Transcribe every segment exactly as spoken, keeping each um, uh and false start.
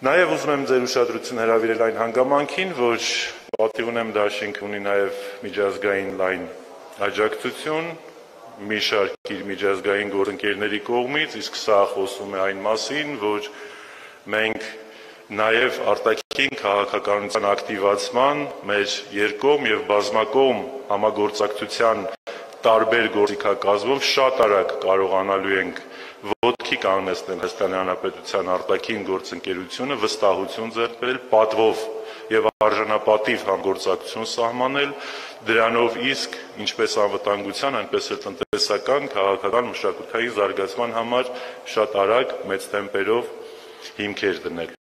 Նաև ուզում եմ ձեր ուշադրությունը հրավիրել այն հանգամանքին, որ պատիվ ունեմ դաշինքը ունի նաև միջազգային լայն աջակցություն, մի շարք իր միջազգային գործընկերների կողմից, իսկ սա խոսում է այն մասին, որ մենք նաև արտաքին քաղաքականության ակտիվացման, մեր երկկողմ և բազմակողմ համագործակցության տարբեր գործիքակազմով շատ արագ կարողանալու ենք ոտքի կանգնեցնել Հայաստանի Հանրապետության արտաքին գործընկերությունը, վստահություն ձեռք բերել, պատվով և արժանապատիվ համագործակցություն սահմանել, դրանով իսկ ինչպես անվտանգության, այնպես էլ տնտեսական, քաղաքական, մշակութային զարգացման համար շատ արագ մեծ տեմպերով հիմքեր դնել։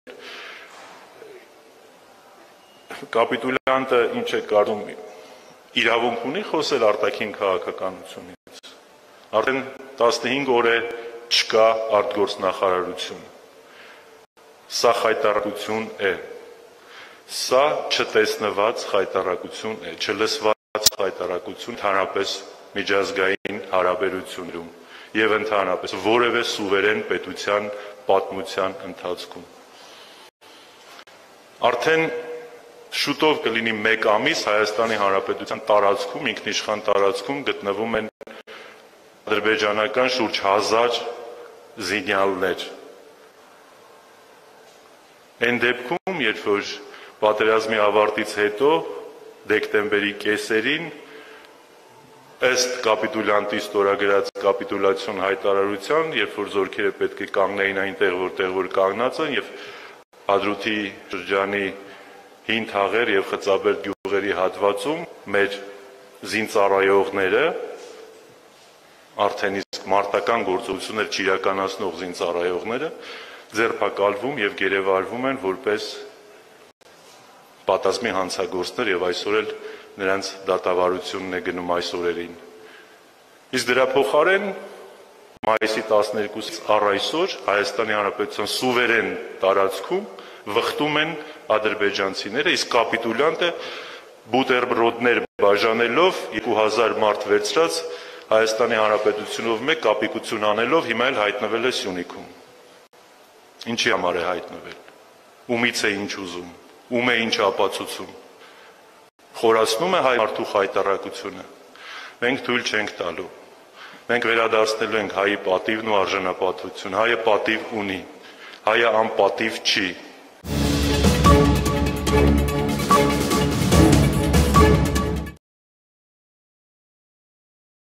Կապիտուլյանտը ինչ է կարծում, իրավունք ունի խոսել արտաքին քաղաքականությունից։ Արդեն տասնհինգ օր է չկա արտգործնախարարություն։ Սա խայտառակություն է։ Սա չտեսնված խայտառակություն է, չլսված խայտառակություն ընդհանրապես միջազգային հարաբերություններում և ընդհանրապես որևէ սուվերեն պետության պատմության ընթացքում։ Արդեն շուտով կլինի մեկ ամիս Հայաստանի Հանրապետության տարածքում, ինքնիշխան տարածքում գտնվում են ադրբեջանական շուրջ հազար զինյալներ։ Այն դեպքում, երբ որ պատերազմի ավարտից հետո դեկտեմբերի կեսերին ըստ կապիտուլյանտի ստորագրած կապիտուլյացիոն հայտարարության, երբ որ զորքերը պետք է կանգնեին այնտեղ, որտեղ որ կանգնած են, եւ Հադրութի շրջանի հին թաղեր եւ Խծաբերդ գյուղերի հատվածում մեր զինծառայողները արդեն իսկ մարտական գործողություններ չիրականացնող զինծառայողները ձերբակալվում եւ գերեվարվում են որպես պատասխանի հանցագործներ եւ այսօր էլ նրանց դատավարությունն է գնում այս օրերին։ Իսկ դրա փոխարեն մայիսի տասներկուսից առ այսօր Հայաստանի Հանրապետության սուվերեն տարածքում վխտում են ադրբեջանցիները, իսկ կապիտուլյանտը բուտերբրոդներ բաժանելով երկու հազար մարդ վերցրած Հայաստանի Հանրապետությունով մեկ կապիկություն անելով հիմա էլ հայտնվել է Սյունիքում։ Ինչի համար է հայտնվել։ Ումից է ինչ ուզում, ում է ինչ ապացուցում։ Խորացնում է հայ մարդու խայտառակությունը։ Մենք թույլ չենք տալու։ Մենք վերադարձնելու ենք հայի պատիվն ու արժանապատվություն։ Հայը պատիվ ունի, հայը անպատիվ չի։